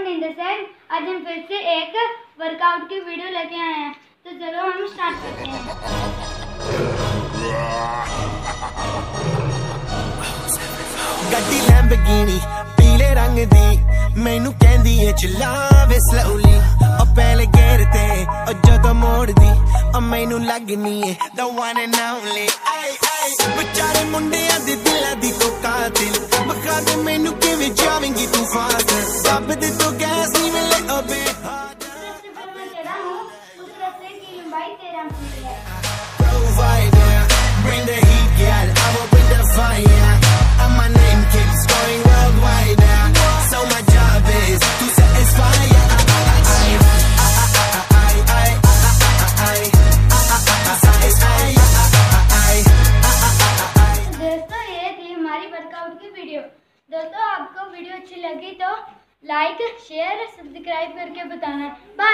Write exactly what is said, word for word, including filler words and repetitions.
मनिंदर सिंह। आज हम फिर से एक वर्कआउट की वीडियो लेके आए हैं, तो चलो हम स्टार्ट करते हैं। गड्डी लैम्बोर्गिनी पीले रंग दी मैनू कहंदी है चलावे स्लोली ओ पहले गेर ते ओ जदों मोड़दी ओ मैनू लगनी है द वन एंड ओनली आई आई बेचारे मुंडियां दे दिलां दी तो कातिल बखा दे मैनू किवें जावेंगी तू फास्ट दब दे तो गैस नहीं मिले अबे सबसे पहले मैं चढ़ा हूं, उस रास्ते की लंबाई तेरह फीट है। provider bring the heat girl I will bring the fire and my name keeps going worldwide now so my job is to satisfy I I I I I दोस्तों ये थी हमारी वर्कआउट की वीडियो। दोस्तों आपको video अच्छी लगी तो लाइक शेयर सब्सक्राइब करके बताना। बाय।